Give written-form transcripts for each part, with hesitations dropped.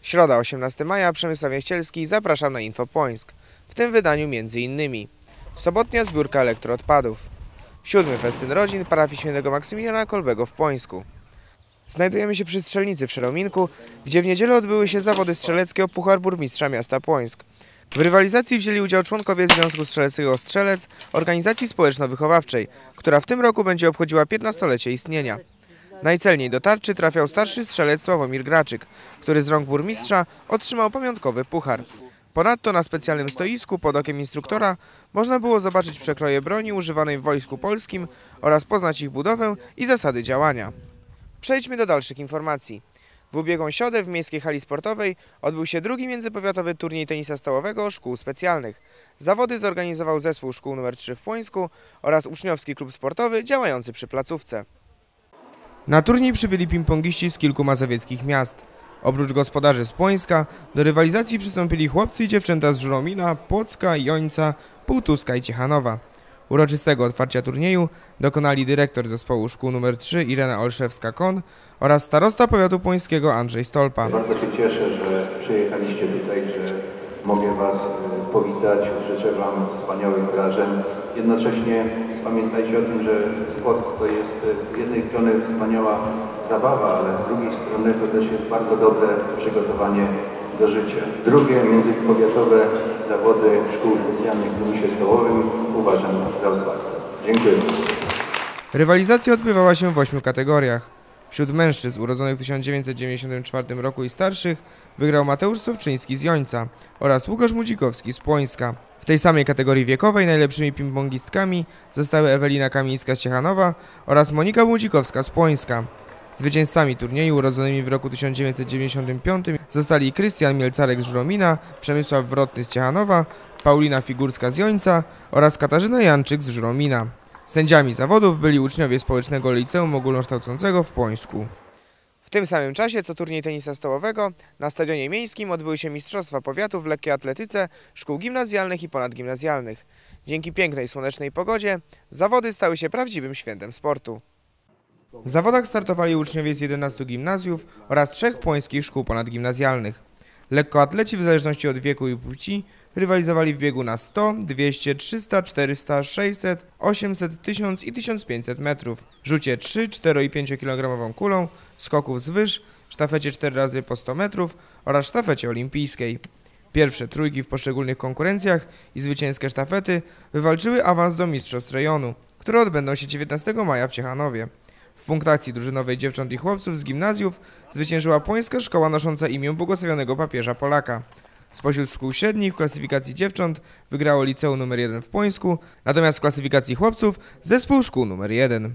Środa, 18 maja, Przemysław Jachcielski, zapraszam na Info Płońsk. W tym wydaniu m.in. sobotnia zbiórka elektroodpadów, 7. festyn rodzin parafii świętego Maksymiliana Kolbego w Płońsku. Znajdujemy się przy strzelnicy w Szerominku, gdzie w niedzielę odbyły się zawody strzeleckie o Puchar Burmistrza Miasta Płońsk. W rywalizacji wzięli udział członkowie Związku Strzeleckiego Strzelec, organizacji społeczno-wychowawczej, która w tym roku będzie obchodziła 15-lecie istnienia. Najcelniej do tarczy trafiał starszy strzelec Sławomir Graczyk, który z rąk burmistrza otrzymał pamiątkowy puchar. Ponadto na specjalnym stoisku pod okiem instruktora można było zobaczyć przekroje broni używanej w Wojsku Polskim oraz poznać ich budowę i zasady działania. Przejdźmy do dalszych informacji. W ubiegłą środę w Miejskiej Hali Sportowej odbył się drugi międzypowiatowy turniej tenisa stołowego szkół specjalnych. Zawody zorganizował zespół szkół nr 3 w Płońsku oraz uczniowski klub sportowy działający przy placówce. Na turniej przybyli ping-pongiści z kilku mazowieckich miast. Oprócz gospodarzy z Płońska do rywalizacji przystąpili chłopcy i dziewczęta z Żuromina, Płocka, Jońca, Półtuska i Ciechanowa. Uroczystego otwarcia turnieju dokonali dyrektor zespołu szkół nr 3 Irena Olszewska-Kon oraz starosta powiatu płońskiego Andrzej Stolpa. Bardzo się cieszę, że przyjechaliście tutaj, że mogę Was powitać. Życzę Wam wspaniałych wrażeń. Jednocześnie pamiętajcie o tym, że sport to jest z jednej strony wspaniała zabawa, ale z drugiej strony to też jest bardzo dobre przygotowanie do życia. Drugie międzypowiatowe zawody szkół specjalnych w tenisie stołowym uważam za otwarte. Dziękuję. Rywalizacja odbywała się w 8 kategoriach. Wśród mężczyzn urodzonych w 1994 roku i starszych wygrał Mateusz Sobczyński z Jońca oraz Łukasz Mudzikowski z Płońska. W tej samej kategorii wiekowej najlepszymi ping-pongistkami zostały Ewelina Kamińska z Ciechanowa oraz Monika Mudzikowska z Płońska. Zwycięzcami turnieju urodzonymi w roku 1995 zostali Krystian Mielcarek z Żuromina, Przemysław Wrotny z Ciechanowa, Paulina Figurska z Jońca oraz Katarzyna Janczyk z Żuromina. Sędziami zawodów byli uczniowie Społecznego Liceum Ogólnokształcącego w Płońsku. W tym samym czasie co turniej tenisa stołowego na Stadionie Miejskim odbyły się Mistrzostwa Powiatu w lekkiej atletyce szkół gimnazjalnych i ponadgimnazjalnych. Dzięki pięknej słonecznej pogodzie zawody stały się prawdziwym świętem sportu. W zawodach startowali uczniowie z 11 gimnazjów oraz 3 płońskich szkół ponadgimnazjalnych. Lekkoatleci w zależności od wieku i płci rywalizowali w biegu na 100, 200, 300, 400, 600, 800, 1000 i 1500 metrów, rzucie 3, 4 i 5 kg kulą, skoków z wyż, sztafecie 4 razy po 100 metrów oraz sztafecie olimpijskiej. Pierwsze trójki w poszczególnych konkurencjach i zwycięskie sztafety wywalczyły awans do mistrzostw rejonu, które odbędą się 19 maja w Ciechanowie. W punktacji drużynowej dziewcząt i chłopców z gimnazjów zwyciężyła Płońska Szkoła nosząca imię błogosławionego papieża Polaka. Spośród szkół średnich w klasyfikacji dziewcząt wygrało Liceum nr 1 w Płońsku, natomiast w klasyfikacji chłopców zespół szkół nr 1.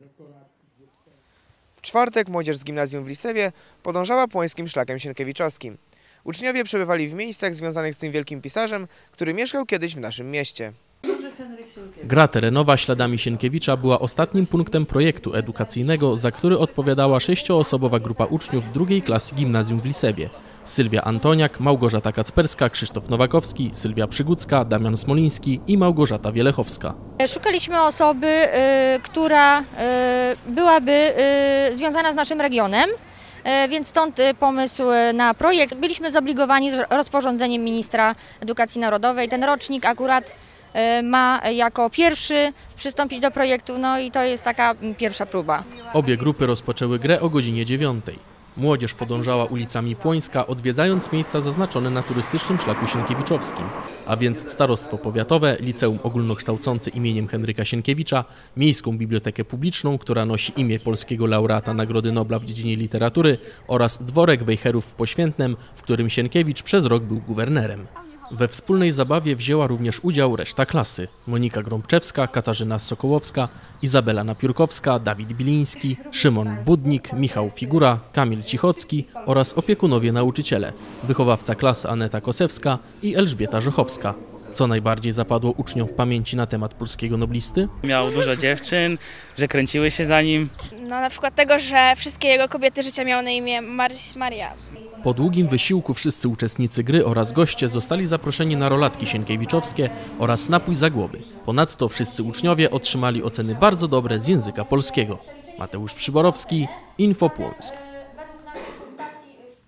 W czwartek młodzież z gimnazjum w Lisewie podążała płońskim szlakiem sienkiewiczowskim. Uczniowie przebywali w miejscach związanych z tym wielkim pisarzem, który mieszkał kiedyś w naszym mieście. Gra terenowa śladami Sienkiewicza była ostatnim punktem projektu edukacyjnego, za który odpowiadała 6-osobowa grupa uczniów drugiej klasy gimnazjum w Lisewie. Sylwia Antoniak, Małgorzata Kacperska, Krzysztof Nowakowski, Sylwia Przygucka, Damian Smoliński i Małgorzata Wielechowska. Szukaliśmy osoby, która byłaby związana z naszym regionem, więc stąd pomysł na projekt. Byliśmy zobligowani rozporządzeniem ministra edukacji narodowej. Ten rocznik akurat ma jako pierwszy przystąpić do projektu, no i to jest taka pierwsza próba. Obie grupy rozpoczęły grę o godzinie 9. Młodzież podążała ulicami Płońska, odwiedzając miejsca zaznaczone na turystycznym szlaku sienkiewiczowskim, a więc Starostwo Powiatowe, Liceum Ogólnokształcące imieniem Henryka Sienkiewicza, Miejską Bibliotekę Publiczną, która nosi imię polskiego laureata Nagrody Nobla w dziedzinie literatury oraz Dworek Wejherów w Poświętnem, w którym Sienkiewicz przez rok był guwernerem. We wspólnej zabawie wzięła również udział reszta klasy. Monika Grąbczewska, Katarzyna Sokołowska, Izabela Napiórkowska, Dawid Biliński, Szymon Budnik, Michał Figura, Kamil Cichocki oraz opiekunowie nauczyciele, wychowawca klasy Aneta Kosewska i Elżbieta Żuchowska. Co najbardziej zapadło uczniom w pamięci na temat polskiego noblisty? Miał dużo dziewczyn, że kręciły się za nim. No na przykład tego, że wszystkie jego kobiety życia miały na imię Maria. Po długim wysiłku wszyscy uczestnicy gry oraz goście zostali zaproszeni na rolatki sienkiewiczowskie oraz napój za głowy. Ponadto wszyscy uczniowie otrzymali oceny bardzo dobre z języka polskiego. Mateusz Przyborowski, Info Płońsk.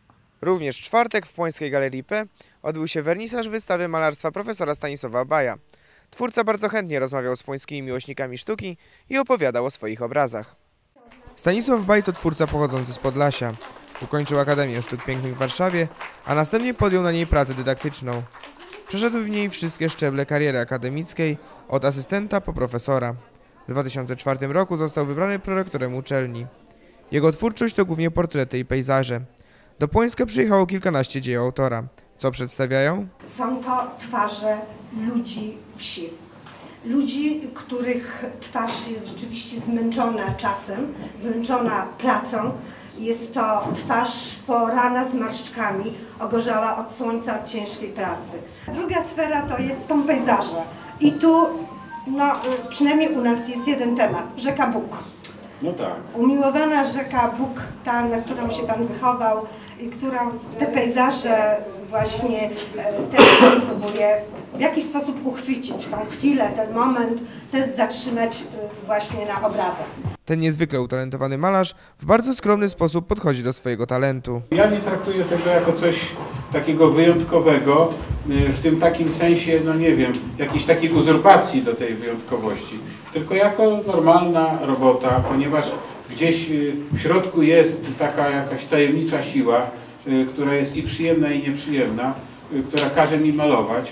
Również w czwartek w Płońskiej Galerii P odbył się wernisaż wystawy malarstwa profesora Stanisława Baja. Twórca bardzo chętnie rozmawiał z płońskimi miłośnikami sztuki i opowiadał o swoich obrazach. Stanisław Baj to twórca pochodzący z Podlasia. Ukończył Akademię Sztuk Pięknych w Warszawie, a następnie podjął na niej pracę dydaktyczną. Przeszedł w niej wszystkie szczeble kariery akademickiej, od asystenta po profesora. W 2004 roku został wybrany prorektorem uczelni. Jego twórczość to głównie portrety i pejzaże. Do Płońska przyjechało kilkanaście dzieł autora. Co przedstawiają? Są to twarze ludzi wsi. Ludzi, których twarz jest rzeczywiście zmęczona czasem, zmęczona pracą. Jest to twarz porana zmarszczkami, ogorzała od słońca, od ciężkiej pracy. Druga sfera są pejzaże. I tu, przynajmniej u nas jest jeden temat, rzeka Bóg. No tak. Umiłowana rzeka Bóg, ta, na którą się Pan wychował i którą te pejzaże właśnie też próbuje w jakiś sposób uchwycić tą chwilę, ten moment, też zatrzymać właśnie na obrazach. Ten niezwykle utalentowany malarz w bardzo skromny sposób podchodzi do swojego talentu. Ja nie traktuję tego jako coś takiego wyjątkowego, w tym takim sensie, no nie wiem, jakiejś takiej uzurpacji do tej wyjątkowości, tylko jako normalna robota, ponieważ gdzieś w środku jest taka jakaś tajemnicza siła, która jest i przyjemna, i nieprzyjemna, która każe mi malować,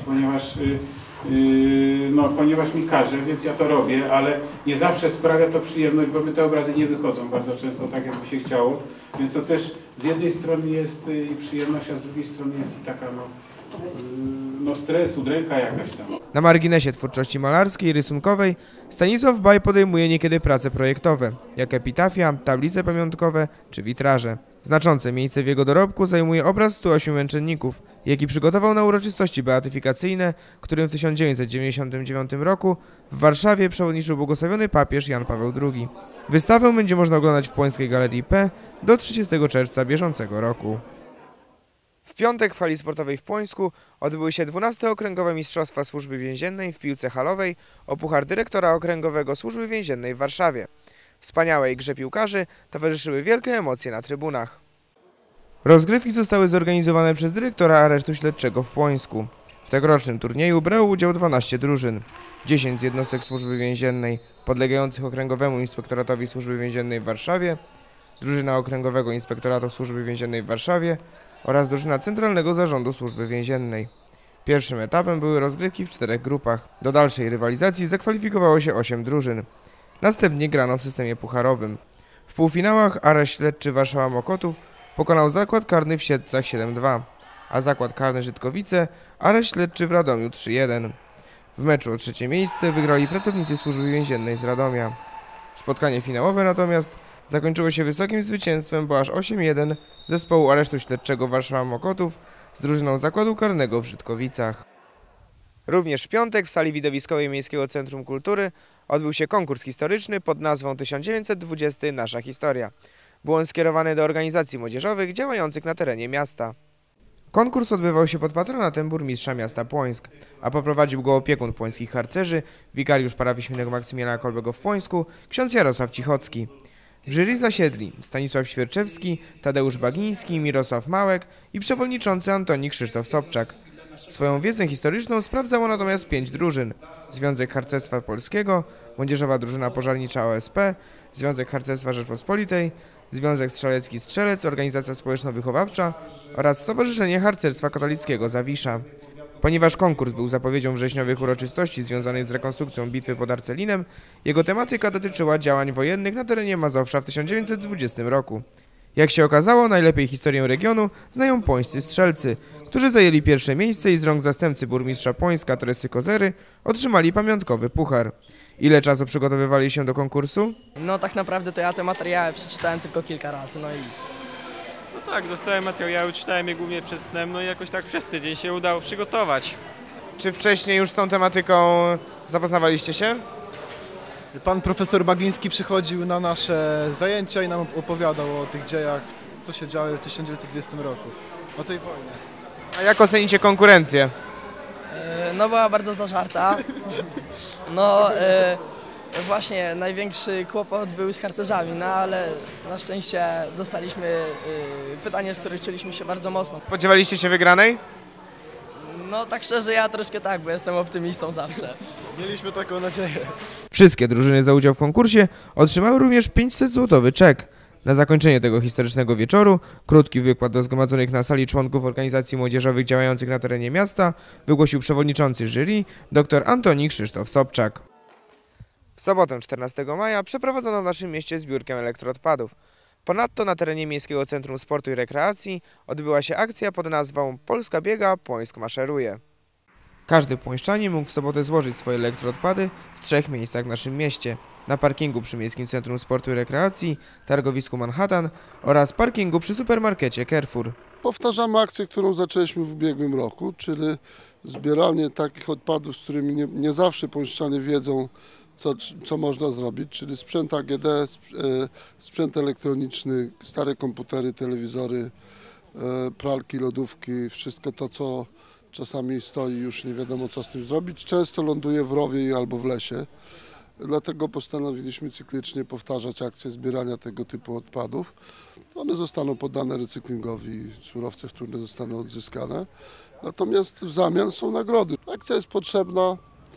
ponieważ mi każe, więc ja to robię, ale nie zawsze sprawia to przyjemność, bo te obrazy nie wychodzą bardzo często tak, jakby się chciało, więc to też z jednej strony jest i przyjemność, a z drugiej strony jest i taka stres, udręka jakaś tam. Na marginesie twórczości malarskiej i rysunkowej Stanisław Baj podejmuje niekiedy prace projektowe, jak epitafia, tablice pamiątkowe czy witraże. Znaczące miejsce w jego dorobku zajmuje obraz 108 męczenników, jaki przygotował na uroczystości beatyfikacyjne, którym w 1999 roku w Warszawie przewodniczył błogosławiony papież Jan Paweł II. Wystawę będzie można oglądać w Płońskiej Galerii P do 30 czerwca bieżącego roku. W piątek w hali sportowej w Płońsku odbyły się 12. Okręgowe Mistrzostwa Służby Więziennej w piłce halowej o puchar dyrektora okręgowego Służby Więziennej w Warszawie. Wspaniałej grze piłkarzy towarzyszyły wielkie emocje na trybunach. Rozgrywki zostały zorganizowane przez dyrektora aresztu śledczego w Płońsku. W tegorocznym turnieju brało udział 12 drużyn. 10 z jednostek Służby Więziennej podlegających Okręgowemu Inspektoratowi Służby Więziennej w Warszawie, drużyna Okręgowego Inspektoratu Służby Więziennej w Warszawie oraz drużyna Centralnego Zarządu Służby Więziennej. Pierwszym etapem były rozgrywki w 4 grupach. Do dalszej rywalizacji zakwalifikowało się 8 drużyn. Następnie grano w systemie pucharowym. W półfinałach areszt śledczy Warszawa Mokotów pokonał zakład karny w Siedlcach 7-2, a zakład karny Żydkowice areszt śledczy w Radomiu 3-1. W meczu o trzecie miejsce wygrali pracownicy Służby Więziennej z Radomia. Spotkanie finałowe natomiast zakończyło się wysokim zwycięstwem, bo aż 8-1 zespołu aresztu śledczego Warszawa Mokotów z drużyną zakładu karnego w Żydkowicach. Również w piątek w sali widowiskowej Miejskiego Centrum Kultury odbył się konkurs historyczny pod nazwą 1920 Nasza Historia. Był on skierowany do organizacji młodzieżowych działających na terenie miasta. Konkurs odbywał się pod patronatem burmistrza miasta Płońsk, a poprowadził go opiekun płońskich harcerzy, wikariusz parafii świętego Maksymiliana Kolbego w Płońsku, ksiądz Jarosław Cichocki. W jury zasiedli Stanisław Świerczewski, Tadeusz Bagiński, Mirosław Małek i przewodniczący Antoni Krzysztof Sobczak. Swoją wiedzę historyczną sprawdzało natomiast 5 drużyn: Związek Harcerstwa Polskiego, Młodzieżowa Drużyna Pożarnicza OSP, Związek Harcerstwa Rzeczpospolitej, Związek Strzelecki Strzelec, Organizacja Społeczno-Wychowawcza oraz Stowarzyszenie Harcerstwa Katolickiego Zawisza. Ponieważ konkurs był zapowiedzią wrześniowych uroczystości związanych z rekonstrukcją bitwy pod Arcelinem, jego tematyka dotyczyła działań wojennych na terenie Mazowsza w 1920 roku. Jak się okazało, najlepiej historię regionu znają płońscy strzelcy, którzy zajęli pierwsze miejsce i z rąk zastępcy burmistrza Płońska Teresy Kozery otrzymali pamiątkowy puchar. Ile czasu przygotowywali się do konkursu? No tak naprawdę to ja te materiały przeczytałem tylko kilka razy, No tak, dostałem materiały, czytałem je głównie przed snem, no i jakoś tak przez tydzień się udało przygotować. Czy wcześniej już z tą tematyką zapoznawaliście się? Pan profesor Bagiński przychodził na nasze zajęcia i nam opowiadał o tych dziejach, co się działo w 1920 roku, o tej wojnie. A jak ocenicie konkurencję? No była bardzo zażarta. Właśnie największy kłopot był z harcerzami, no ale na szczęście dostaliśmy pytanie, z których czuliśmy się bardzo mocno. Spodziewaliście się wygranej? No tak szczerze, ja troszkę tak, bo jestem optymistą zawsze. Mieliśmy taką nadzieję. Wszystkie drużyny za udział w konkursie otrzymały również 500-złotowy czek. Na zakończenie tego historycznego wieczoru krótki wykład do zgromadzonych na sali członków organizacji młodzieżowych działających na terenie miasta wygłosił przewodniczący jury dr Antoni Krzysztof Sobczak. W sobotę 14 maja przeprowadzono w naszym mieście zbiórkę elektroodpadów. Ponadto na terenie Miejskiego Centrum Sportu i Rekreacji odbyła się akcja pod nazwą Polska biega, Płońsk maszeruje. Każdy płońszczanin mógł w sobotę złożyć swoje elektroodpady w 3 miejscach w naszym mieście. Na parkingu przy Miejskim Centrum Sportu i Rekreacji, targowisku Manhattan oraz parkingu przy supermarkecie Carrefour. Powtarzamy akcję, którą zaczęliśmy w ubiegłym roku, czyli zbieranie takich odpadów, z którymi nie zawsze płońszczanie wiedzą, co można zrobić, czyli sprzęt AGD, sprzęt elektroniczny, stare komputery, telewizory, pralki, lodówki, wszystko to, co czasami stoi, już nie wiadomo, co z tym zrobić. Często ląduje w rowie albo w lesie. Dlatego postanowiliśmy cyklicznie powtarzać akcję zbierania tego typu odpadów. One zostaną poddane recyklingowi, surowce wtórne zostaną odzyskane. Natomiast w zamian są nagrody. Akcja jest potrzebna,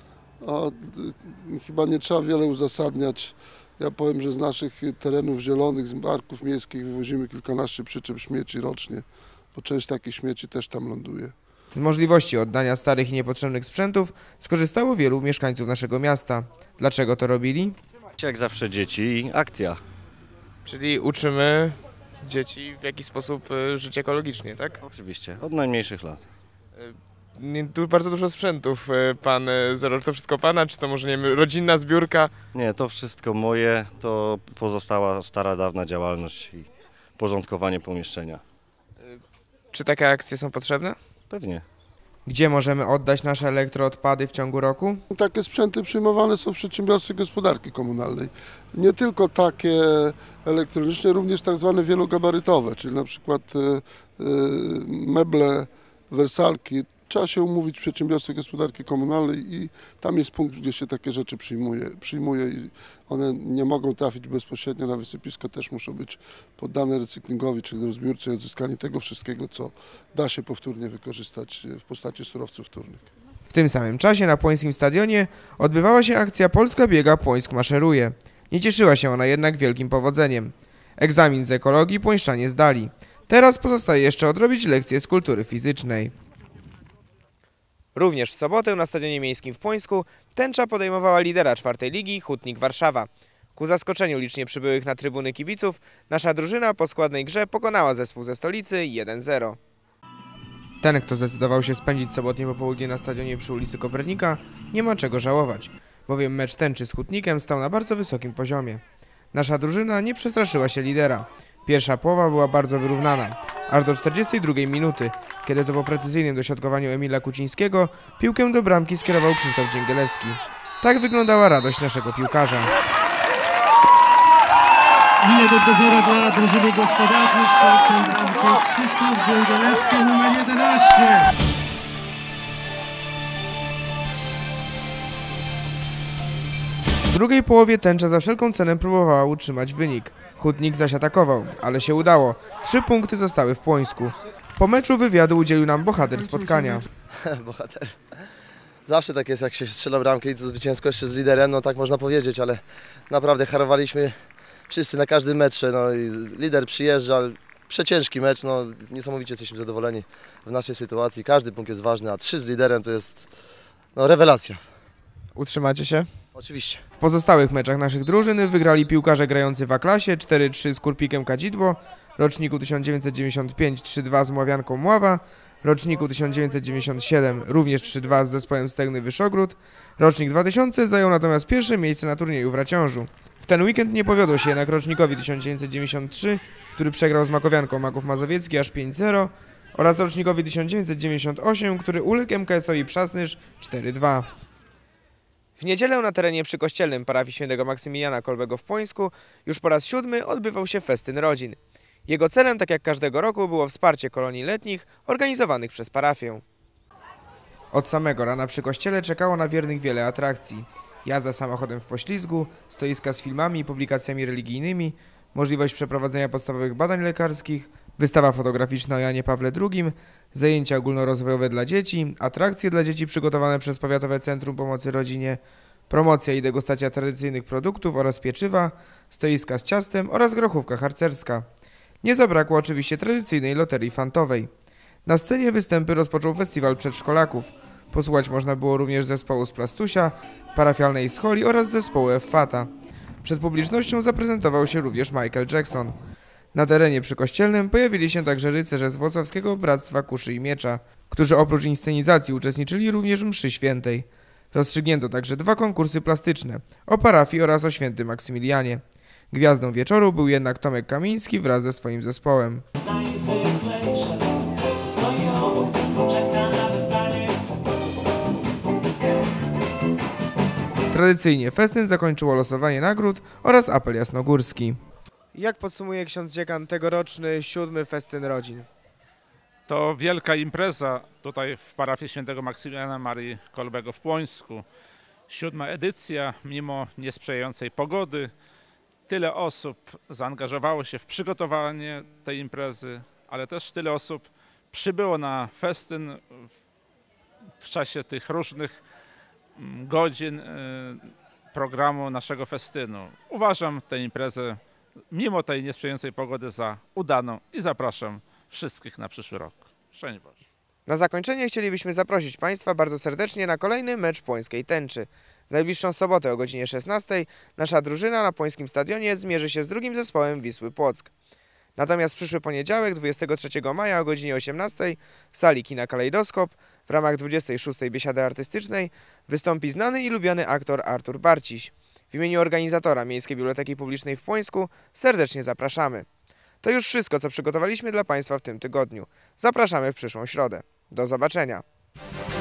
chyba nie trzeba wiele uzasadniać. Ja powiem, że z naszych terenów zielonych, z parków miejskich wywozimy kilkanaście przyczep śmieci rocznie, bo część takich śmieci też tam ląduje. Z możliwości oddania starych i niepotrzebnych sprzętów skorzystało wielu mieszkańców naszego miasta. Dlaczego to robili? Jak zawsze dzieci i akcja. Czyli uczymy dzieci w jakiś sposób żyć ekologicznie, tak? Oczywiście, od najmniejszych lat. Tu bardzo dużo sprzętów. Pan to wszystko pana, czy to może nie wiem, rodzinna zbiórka? Nie, to wszystko moje, to pozostała stara, dawna działalność i porządkowanie pomieszczenia. Czy takie akcje są potrzebne? Pewnie. Gdzie możemy oddać nasze elektroodpady w ciągu roku? Takie sprzęty przyjmowane są w przedsiębiorstwie gospodarki komunalnej. Nie tylko takie elektroniczne, również tak zwane wielogabarytowe, czyli na przykład meble, wersalki. Trzeba się umówić w przedsiębiorstwie gospodarki komunalnej i tam jest punkt, gdzie się takie rzeczy przyjmuje i one nie mogą trafić bezpośrednio na wysypisko, też muszą być poddane recyklingowi, czyli rozbiórce i odzyskaniu tego wszystkiego, co da się powtórnie wykorzystać w postaci surowców wtórnych. W tym samym czasie na Płońskim Stadionie odbywała się akcja Polska biega, Płońsk maszeruje. Nie cieszyła się ona jednak wielkim powodzeniem. Egzamin z ekologii płońszczanie zdali. Teraz pozostaje jeszcze odrobić lekcję z kultury fizycznej. Również w sobotę na Stadionie Miejskim w Płońsku tęcza podejmowała lidera 4. ligi Hutnik Warszawa. Ku zaskoczeniu licznie przybyłych na trybuny kibiców, nasza drużyna po składnej grze pokonała zespół ze stolicy 1-0. Ten, kto zdecydował się spędzić sobotnie popołudnie na stadionie przy ulicy Kopernika, nie ma czego żałować, bowiem mecz tęczy z Hutnikiem stał na bardzo wysokim poziomie. Nasza drużyna nie przestraszyła się lidera. Pierwsza połowa była bardzo wyrównana, aż do 42 minuty, kiedy to po precyzyjnym dośrodkowaniu Emila Kucińskiego piłkę do bramki skierował Krzysztof Dzięgielewski. Tak wyglądała radość naszego piłkarza. Minę do dozora dla drużyny gospodarzy, Krzysztof Dzięgielewski, numer 11. W drugiej połowie tęcza za wszelką cenę próbowała utrzymać wynik. Hutnik zaś atakował, ale się udało. 3 punkty zostały w Płońsku. Po meczu wywiadu udzielił nam bohater spotkania. Bohater. Zawsze tak jest, jak się strzela bramkę i to zwycięsko jeszcze z liderem, no tak można powiedzieć, ale naprawdę harowaliśmy wszyscy na każdym metrze. No i lider przyjeżdża, przeciężki mecz, no niesamowicie jesteśmy zadowoleni w naszej sytuacji. Każdy punkt jest ważny, a 3 z liderem to jest rewelacja. Utrzymacie się? Oczywiście. W pozostałych meczach naszych drużyn wygrali piłkarze grający w A-klasie 4-3 z Kurpikiem Kadzidło, roczniku 1995 3-2 z Mławianką Mława, roczniku 1997 również 3-2 z zespołem Stegny Wyszogród, rocznik 2000 zajął natomiast pierwsze miejsce na turnieju w Raciążu. W ten weekend nie powiodło się jednak rocznikowi 1993, który przegrał z Makowianką Maków Mazowiecki aż 5-0 oraz rocznikowi 1998, który uległ MKS-owi Przasnysz 4-2. W niedzielę na terenie przykościelnym parafii świętego Maksymiliana Kolbego w Płońsku już po raz 7 odbywał się festyn rodzin. Jego celem, tak jak każdego roku, było wsparcie kolonii letnich organizowanych przez parafię. Od samego rana przy kościele czekało na wiernych wiele atrakcji. Jazda samochodem w poślizgu, stoiska z filmami i publikacjami religijnymi, możliwość przeprowadzenia podstawowych badań lekarskich, wystawa fotograficzna o Janie Pawle II, zajęcia ogólnorozwojowe dla dzieci, atrakcje dla dzieci przygotowane przez Powiatowe Centrum Pomocy Rodzinie, promocja i degustacja tradycyjnych produktów oraz pieczywa, stoiska z ciastem oraz grochówka harcerska. Nie zabrakło oczywiście tradycyjnej loterii fantowej. Na scenie występy rozpoczął festiwal przedszkolaków. Posłuchać można było również zespołu z Plastusia, parafialnej Scholi oraz zespołu F-Fata. Przed publicznością zaprezentował się również Michael Jackson. Na terenie przykościelnym pojawili się także rycerze z Włocławskiego Bractwa Kuszy i Miecza, którzy oprócz inscenizacji uczestniczyli również w mszy świętej. Rozstrzygnięto także 2 konkursy plastyczne o parafii oraz o świętym Maksymilianie. Gwiazdą wieczoru był jednak Tomek Kamiński wraz ze swoim zespołem. Tradycyjnie festyn zakończyło losowanie nagród oraz apel jasnogórski. Jak podsumuje ksiądz dziekan tegoroczny 7. festyn rodzin? To wielka impreza tutaj w parafii świętego Maksymiliana Marii Kolbego w Płońsku. 7. edycja, mimo niesprzyjającej pogody. Tyle osób zaangażowało się w przygotowanie tej imprezy, ale też tyle osób przybyło na festyn w czasie tych różnych godzin programu naszego festynu. Uważam tę imprezę, mimo tej niesprzyjającej pogody, za udaną i zapraszam wszystkich na przyszły rok. Szczęść Boże. Na zakończenie chcielibyśmy zaprosić Państwa bardzo serdecznie na kolejny mecz płońskiej tęczy. W najbliższą sobotę o godzinie 16 nasza drużyna na Płońskim Stadionie zmierzy się z drugim zespołem Wisły Płock. Natomiast przyszły poniedziałek, 23 maja o godzinie 18 w sali Kina Kalejdoskop w ramach 26. Biesiady Artystycznej wystąpi znany i lubiany aktor Artur Barciś. W imieniu organizatora Miejskiej Biblioteki Publicznej w Płońsku serdecznie zapraszamy. To już wszystko, co przygotowaliśmy dla Państwa w tym tygodniu. Zapraszamy w przyszłą środę. Do zobaczenia.